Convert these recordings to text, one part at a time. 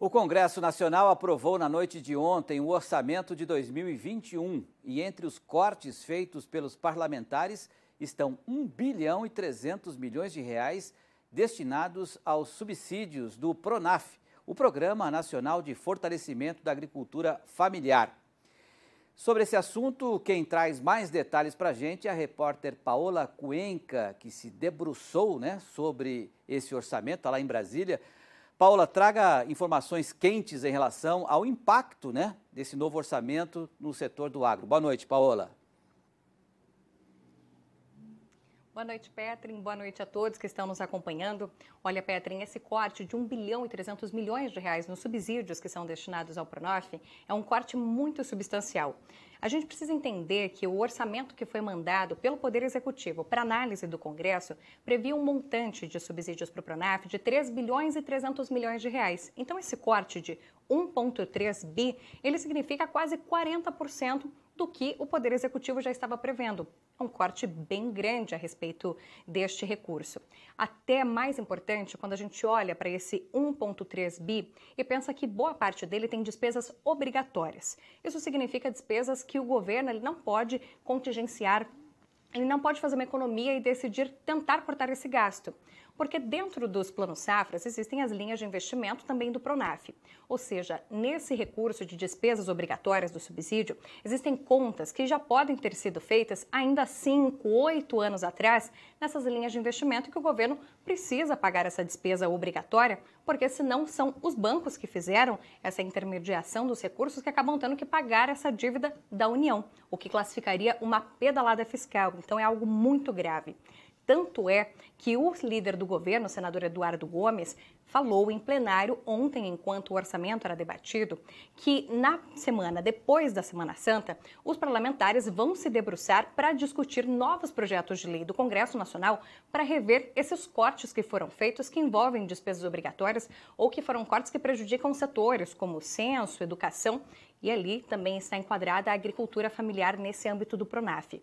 O Congresso Nacional aprovou na noite de ontem o orçamento de 2021 e entre os cortes feitos pelos parlamentares estão 1 bilhão e 300 milhões de reais destinados aos subsídios do PRONAF, o Programa Nacional de Fortalecimento da Agricultura Familiar. Sobre esse assunto, quem traz mais detalhes para a gente é a repórter Paola Cuenca, que se debruçou sobre esse orçamento, está lá em Brasília. Paola, traga informações quentes em relação ao impacto desse novo orçamento no setor do agro. Boa noite, Paola. Boa noite, Petrin. Boa noite a todos que estão nos acompanhando. Olha, Petrin, esse corte de 1 bilhão e 300 milhões de reais nos subsídios que são destinados ao PRONAF é um corte muito substancial. A gente precisa entender que o orçamento que foi mandado pelo Poder Executivo para análise do Congresso previa um montante de subsídios para o PRONAF de 3 bilhões e 300 milhões de reais. Então, esse corte de 1,3 bi, ele significa quase 40% do que o Poder Executivo já estava prevendo. É um corte bem grande a respeito deste recurso. Até mais importante, quando a gente olha para esse 1,3 bi e pensa que boa parte dele tem despesas obrigatórias. Isso significa despesas que o governo ele não pode contingenciar, ele não pode fazer uma economia e decidir tentar cortar esse gasto. Porque dentro dos planos safras existem as linhas de investimento também do PRONAF. Ou seja, nesse recurso de despesas obrigatórias do subsídio, existem contas que já podem ter sido feitas ainda 5, 8 anos atrás nessas linhas de investimento que o governo precisa pagar essa despesa obrigatória, porque senão são os bancos que fizeram essa intermediação dos recursos que acabam tendo que pagar essa dívida da União, o que classificaria uma pedalada fiscal. Então é algo muito grave. Tanto é que o líder do governo, o senador Eduardo Gomes, falou em plenário ontem, enquanto o orçamento era debatido, que na semana depois da Semana Santa, os parlamentares vão se debruçar para discutir novos projetos de lei do Congresso Nacional para rever esses cortes que foram feitos que envolvem despesas obrigatórias ou que foram cortes que prejudicam setores como censo, educação e ali também está enquadrada a agricultura familiar nesse âmbito do PRONAF.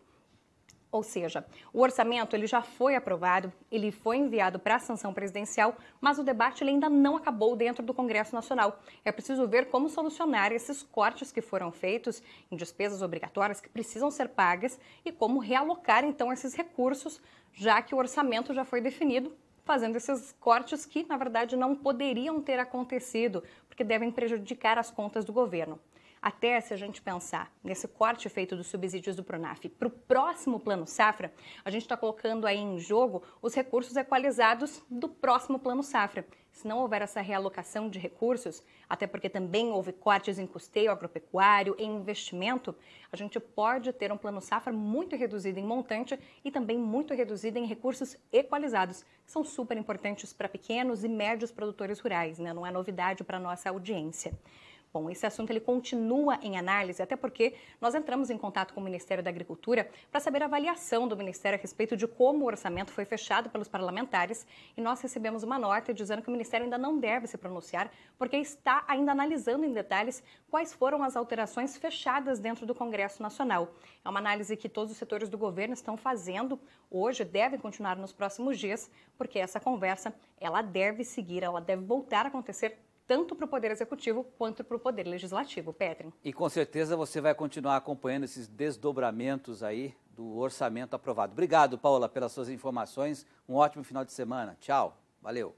Ou seja, o orçamento ele já foi aprovado, ele foi enviado para a sanção presidencial, mas o debate ele ainda não acabou dentro do Congresso Nacional. É preciso ver como solucionar esses cortes que foram feitos em despesas obrigatórias que precisam ser pagas e como realocar então esses recursos, já que o orçamento já foi definido, fazendo esses cortes que, na verdade, não poderiam ter acontecido, porque devem prejudicar as contas do governo. Até se a gente pensar nesse corte feito dos subsídios do PRONAF para o próximo Plano Safra, a gente está colocando aí em jogo os recursos equalizados do próximo Plano Safra. Se não houver essa realocação de recursos, até porque também houve cortes em custeio agropecuário, em investimento, a gente pode ter um Plano Safra muito reduzido em montante e também muito reduzido em recursos equalizados, que são super importantes para pequenos e médios produtores rurais, Não é novidade para a nossa audiência. Bom, esse assunto ele continua em análise, até porque nós entramos em contato com o Ministério da Agricultura para saber a avaliação do Ministério a respeito de como o orçamento foi fechado pelos parlamentares e nós recebemos uma nota dizendo que o Ministério ainda não deve se pronunciar porque está ainda analisando em detalhes quais foram as alterações fechadas dentro do Congresso Nacional. É uma análise que todos os setores do governo estão fazendo hoje, deve continuar nos próximos dias, porque essa conversa ela deve seguir, ela deve voltar a acontecer tanto para o Poder Executivo quanto para o Poder Legislativo, Petrin. E com certeza você vai continuar acompanhando esses desdobramentos aí do orçamento aprovado. Obrigado, Paola, pelas suas informações. Um ótimo final de semana. Tchau. Valeu.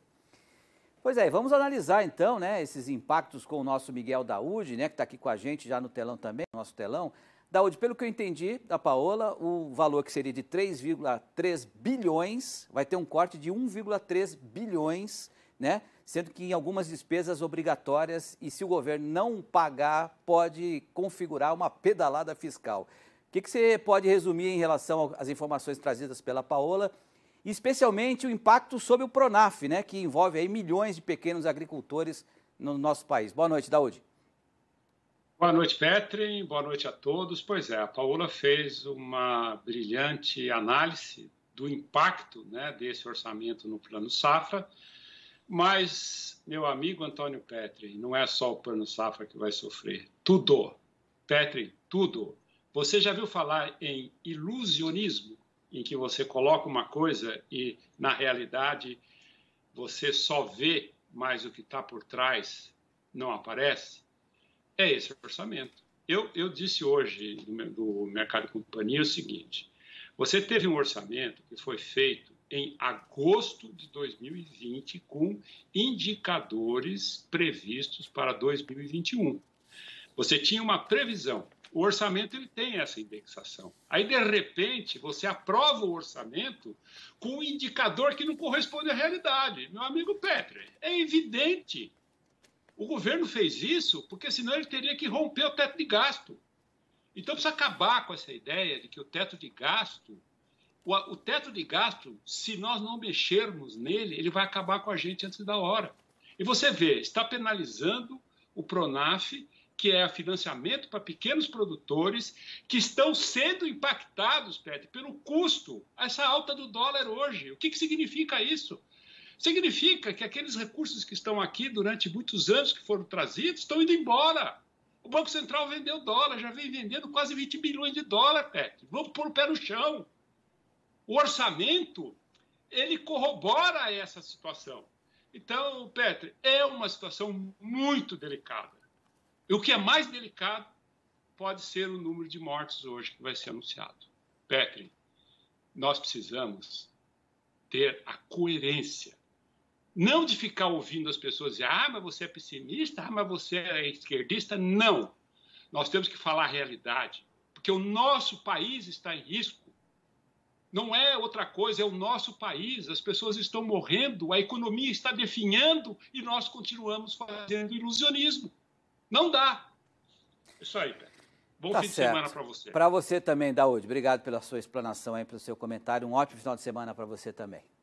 Pois é, vamos analisar então, esses impactos com o nosso Miguel Daúde, que está aqui com a gente já no telão também, no nosso telão. Daúde, pelo que eu entendi da Paola, o valor que seria de 3,3 bilhões vai ter um corte de 1,3 bilhões, sendo que em algumas despesas obrigatórias e se o governo não pagar, pode configurar uma pedalada fiscal. O que você pode resumir em relação às informações trazidas pela Paola, e especialmente o impacto sobre o PRONAF, que envolve aí milhões de pequenos agricultores no nosso país? Boa noite, Daúde. Boa noite, Petrin. Boa noite a todos. Pois é, a Paola fez uma brilhante análise do impacto desse orçamento no Plano Safra. Mas, meu amigo Antônio Petrin, não é só o Plano Safra que vai sofrer. Tudo. Petrin, tudo. Você já viu falar em ilusionismo, em que você coloca uma coisa e, na realidade, você só vê mais o que está por trás não aparece, é esse orçamento. Eu disse hoje do Mercado e Companhia o seguinte: você teve um orçamento que foi feito em agosto de 2020 com indicadores previstos para 2021. Você tinha uma previsão. O orçamento ele tem essa indexação. Aí, de repente, você aprova o orçamento com um indicador que não corresponde à realidade. Meu amigo Petri, é evidente. O governo fez isso porque senão ele teria que romper o teto de gasto. Então, precisa acabar com essa ideia de que o teto de gasto, se nós não mexermos nele, ele vai acabar com a gente antes da hora. E você vê, está penalizando o Pronaf, que é financiamento para pequenos produtores que estão sendo impactados, Pedro, pelo custo, essa alta do dólar hoje. O que significa isso? Significa que aqueles recursos que estão aqui durante muitos anos que foram trazidos estão indo embora. O Banco Central vendeu dólar, já vem vendendo quase 20 bilhões de dólares, Pedro. Vamos pôr o pé no chão. O orçamento, ele corrobora essa situação. Então, Petri, é uma situação muito delicada. E o que é mais delicado pode ser o número de mortes hoje que vai ser anunciado. Petri, nós precisamos ter a coerência. Não de ficar ouvindo as pessoas dizer, mas você é pessimista, mas você é esquerdista. Não. Nós temos que falar a realidade, porque o nosso país está em risco. Não é outra coisa, é o nosso país. As pessoas estão morrendo, a economia está definhando e nós continuamos fazendo ilusionismo. Não dá. Isso aí, Pedro. Bom fim de semana para você. Para você também, Daúde. Obrigado pela sua explanação aí, pelo seu comentário. Um ótimo final de semana para você também.